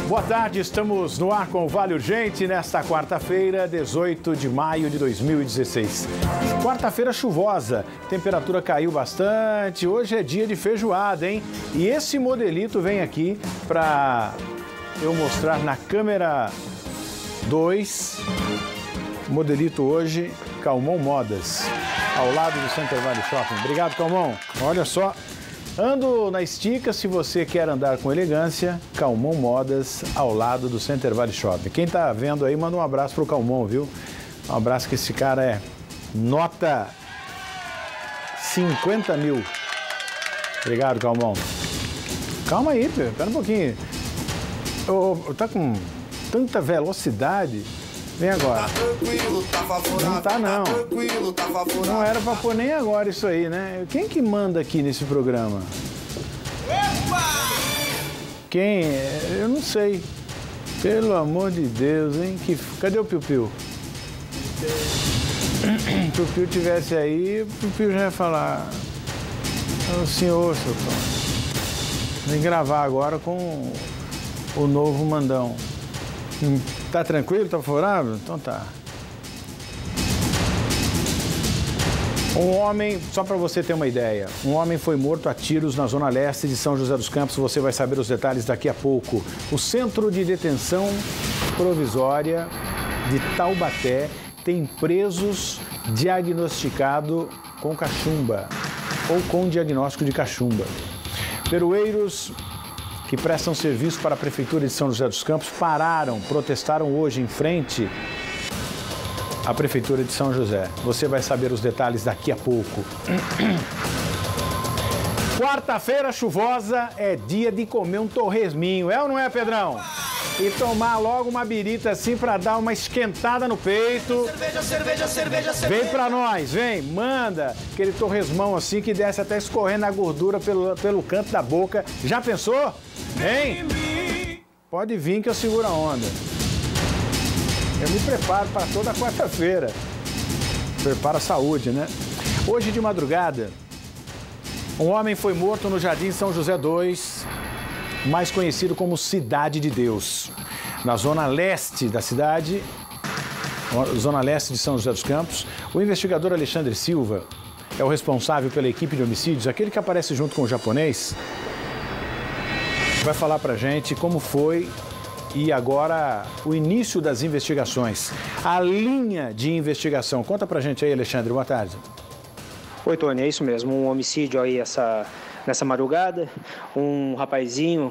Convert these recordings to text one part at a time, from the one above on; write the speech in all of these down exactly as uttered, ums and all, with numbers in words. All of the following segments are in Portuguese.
Boa tarde, estamos no ar com o Vale Urgente nesta quarta-feira, dezoito de maio de dois mil e dezesseis. Quarta-feira chuvosa, temperatura caiu bastante, hoje é dia de feijoada, hein? E esse modelito vem aqui para eu mostrar na câmera dois. Modelito hoje, Calmon Modas, ao lado do Center Valley Shopping. Obrigado, Calmon. Olha só. Ando na estica, se você quer andar com elegância, Calmon Modas, ao lado do Center Valley Shopping. Quem tá vendo aí, manda um abraço pro Calmon, viu? Um abraço que esse cara é nota cinquenta mil. Obrigado, Calmon. Calma aí, Pedro, espera um pouquinho. Ô, tá com tanta velocidade. Vem agora. Tá tranquilo, tá favorável. Não tá, não. Tá tranquilo, tá favorável. Não era pra pôr nem agora isso aí, né? Quem que manda aqui nesse programa? Epa! Quem? Eu não sei. Pelo amor de Deus, hein? Que... Cadê o Piu Piu? Se o Piu tivesse aí, o Piu Piu já ia falar. O senhor, seu Tom. Vem gravar agora com o novo mandão. Tá tranquilo? Tá favorável? Então tá. Um homem, só para você ter uma ideia, um homem foi morto a tiros na zona leste de São José dos Campos. Você vai saber os detalhes daqui a pouco. O Centro de Detenção Provisória de Taubaté tem presos diagnosticados com cachumba ou com diagnóstico de cachumba. Perueiros que prestam serviço para a Prefeitura de São José dos Campos pararam, protestaram hoje em frente à Prefeitura de São José. Você vai saber os detalhes daqui a pouco. Quarta-feira chuvosa é dia de comer um torresminho, é ou não é, Pedrão? E tomar logo uma birita assim para dar uma esquentada no peito. Cerveja, cerveja, cerveja, cerveja. Vem pra nós, vem, manda aquele torresmão assim que desce até escorrendo a gordura pelo, pelo canto da boca. Já pensou? Vem! Pode vir que eu seguro a onda. Eu me preparo para toda quarta-feira. Preparo a saúde, né? Hoje de madrugada, um homem foi morto no Jardim São José dois, mais conhecido como Cidade de Deus. Na zona leste da cidade, zona leste de São José dos Campos, o investigador Alexandre Silva é o responsável pela equipe de homicídios, aquele que aparece junto com o japonês, vai falar pra gente como foi e agora o início das investigações, a linha de investigação. Conta pra gente aí, Alexandre, boa tarde. Oi, Tony, é isso mesmo, um homicídio aí essa, nessa madrugada, um rapazinho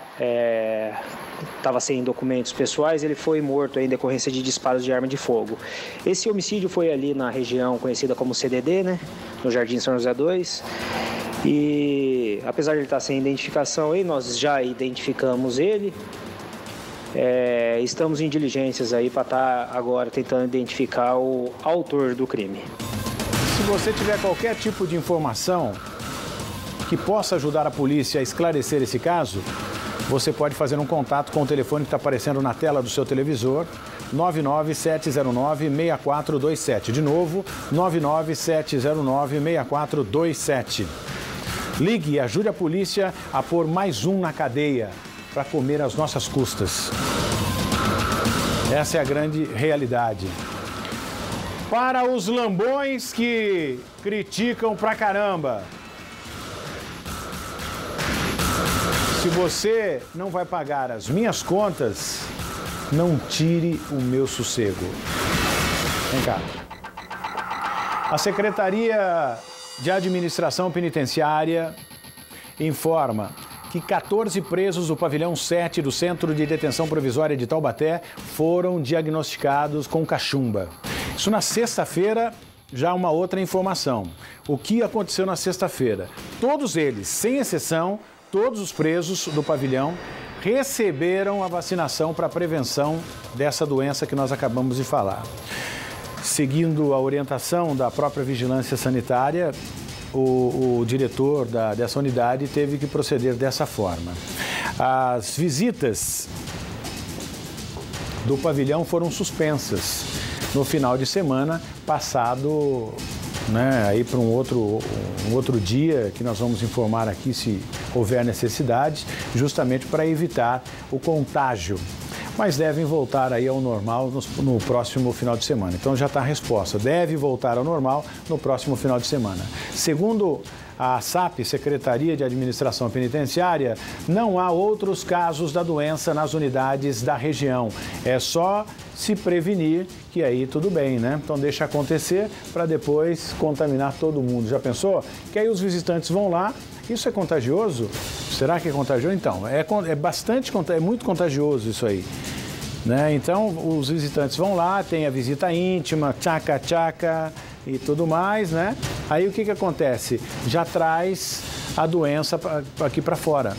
estava é, sem documentos pessoais, ele foi morto em decorrência de disparos de arma de fogo. Esse homicídio foi ali na região conhecida como C D D, né, no Jardim São José dois, e apesar de ele estar sem identificação aí, nós já identificamos ele, é, estamos em diligências aí para estar agora tentando identificar o autor do crime. Se você tiver qualquer tipo de informação que possa ajudar a polícia a esclarecer esse caso, você pode fazer um contato com o telefone que está aparecendo na tela do seu televisor, nove nove sete zero nove seis quatro dois sete. De novo, nove nove sete zero nove seis quatro dois sete. Ligue e ajude a polícia a pôr mais um na cadeia para comer às nossas custas. Essa é a grande realidade. Para os lambões que criticam pra caramba, se você não vai pagar as minhas contas, não tire o meu sossego. Vem cá. A Secretaria de Administração Penitenciária informa que quatorze presos do pavilhão sete do Centro de Detenção Provisória de Taubaté foram diagnosticados com cachumba. Isso na sexta-feira, já uma outra informação. O que aconteceu na sexta-feira? Todos eles, sem exceção, todos os presos do pavilhão receberam a vacinação para a prevenção dessa doença que nós acabamos de falar. Seguindo a orientação da própria Vigilância Sanitária, o, o diretor da, dessa unidade teve que proceder dessa forma. As visitas do pavilhão foram suspensas no final de semana passado né, aí para um outro, um outro dia que nós vamos informar aqui se houver necessidade, justamente para evitar o contágio. Mas devem voltar aí ao normal no, no próximo final de semana. Então já está a resposta, deve voltar ao normal no próximo final de semana. Segundo a SAP, Secretaria de Administração Penitenciária, não há outros casos da doença nas unidades da região. É só se prevenir, que aí tudo bem, né? Então deixa acontecer para depois contaminar todo mundo. Já pensou? Que aí os visitantes vão lá. Isso é contagioso? Será que é contagioso? Então, é, é bastante, é muito contagioso isso aí. Né? Então, os visitantes vão lá, tem a visita íntima, tchaca, tchaca e tudo mais, né? Aí o que que acontece? Já traz a doença pra, aqui para fora.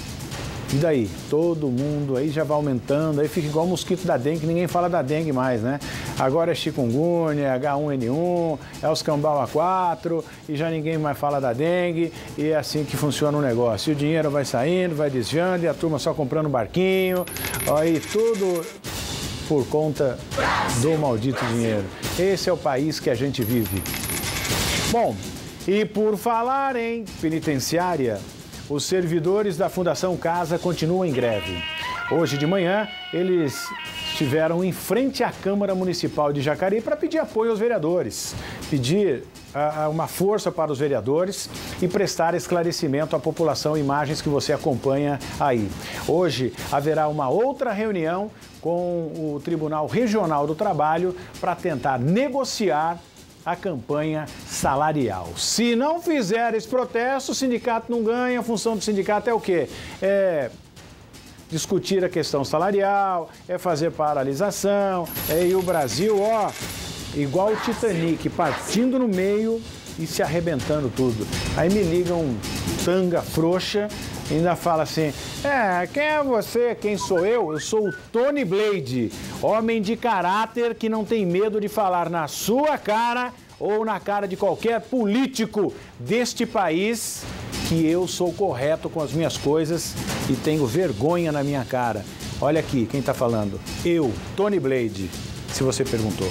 E daí? Todo mundo aí já vai aumentando, aí fica igual o mosquito da dengue, ninguém fala da dengue mais, né? Agora é chikungunya, H um N um, é os cambau A quatro e já ninguém mais fala da dengue e é assim que funciona o negócio. E o dinheiro vai saindo, vai desviando e a turma só comprando barquinho, aí tudo por conta do maldito dinheiro. Esse é o país que a gente vive. Bom, e por falar em penitenciária, os servidores da Fundação Casa continuam em greve. Hoje de manhã, eles estiveram em frente à Câmara Municipal de Jacareí para pedir apoio aos vereadores, pedir uh, uma força para os vereadores e prestar esclarecimento à população, imagens que você acompanha aí. Hoje haverá uma outra reunião com o Tribunal Regional do Trabalho para tentar negociar a campanha salarial. Se não fizer esse protesto, o sindicato não ganha. A função do sindicato é o quê? É discutir a questão salarial, é fazer paralisação, é ir o Brasil, ó, igual o Titanic, partindo no meio e se arrebentando tudo. Aí me ligam um tanga frouxa e ainda fala assim, é, quem é você? Quem sou eu? Eu sou o Tony Blade, homem de caráter que não tem medo de falar na sua cara ou na cara de qualquer político deste país que eu sou correto com as minhas coisas e tenho vergonha na minha cara. Olha aqui, quem está falando? Eu, Tony Blade, se você perguntou.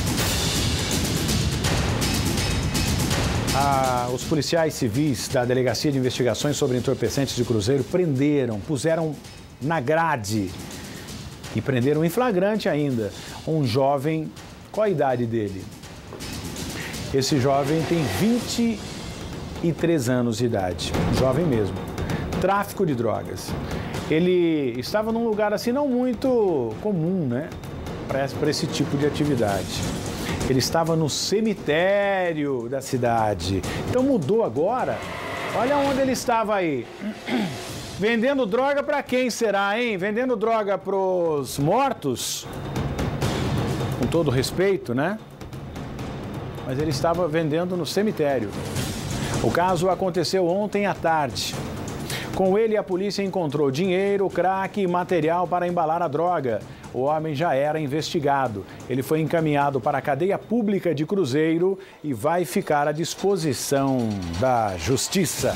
Ah, os policiais civis da Delegacia de Investigações sobre Entorpecentes de Cruzeiro prenderam, puseram na grade e prenderam em flagrante ainda um jovem. Qual a idade dele? Esse jovem tem vinte e três anos de idade, jovem mesmo. Tráfico de drogas. Ele estava num lugar assim não muito comum, né, para esse tipo de atividade. Ele estava no cemitério da cidade. Então mudou agora. Olha onde ele estava aí. Vendendo droga para quem será, hein? Vendendo droga pros mortos? Com todo respeito, né? Mas ele estava vendendo no cemitério. O caso aconteceu ontem à tarde. Com ele, a polícia encontrou dinheiro, crack e material para embalar a droga. O homem já era investigado. Ele foi encaminhado para a cadeia pública de Cruzeiro e vai ficar à disposição da Justiça.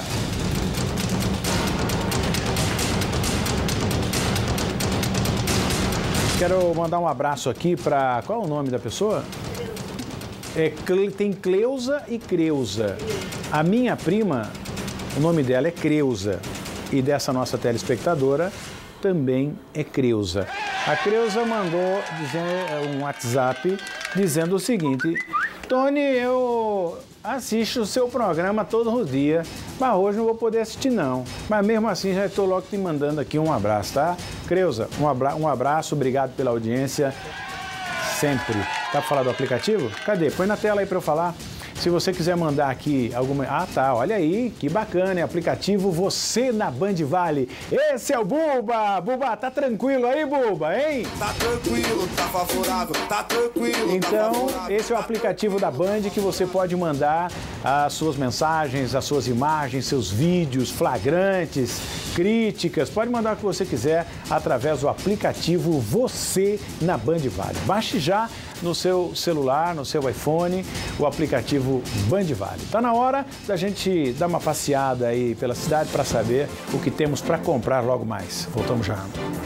Quero mandar um abraço aqui para... Qual é o nome da pessoa? É, tem Cleusa e Creuza. A minha prima, o nome dela é Creuza. E dessa nossa telespectadora também é Creuza. A Creuza mandou dizer, um WhatsApp dizendo o seguinte: Tony, eu assisto o seu programa todos os dias, mas hoje não vou poder assistir não. Mas mesmo assim já estou logo te mandando aqui um abraço, tá? Creuza, um abraço, um abraço, obrigado pela audiência sempre. Tá para falar do aplicativo? Cadê? Põe na tela aí para eu falar. Se você quiser mandar aqui alguma... Ah, tá, olha aí, que bacana, é aplicativo Você na Band Vale. Esse é o Buba! Buba, tá tranquilo aí, Buba, hein? Tá tranquilo, tá favorável, tá tranquilo, Então, tá favorável, esse é o aplicativo da Band que você pode mandar as suas mensagens, as suas imagens, seus vídeos flagrantes, críticas. Pode mandar o que você quiser através do aplicativo Você na Band Vale. Baixe já no seu celular, no seu iPhone, o aplicativo Band Vale. Tá na hora da gente dar uma passeada aí pela cidade para saber o que temos para comprar logo mais. Voltamos já.